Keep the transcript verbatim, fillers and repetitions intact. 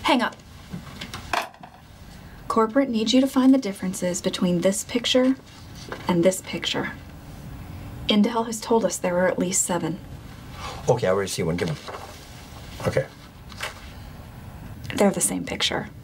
Hang up. Corporate needs you to find the differences between this picture and this picture. Intel has told us there are at least seven. Okay, I already see one. Give me. Okay. They're the same picture.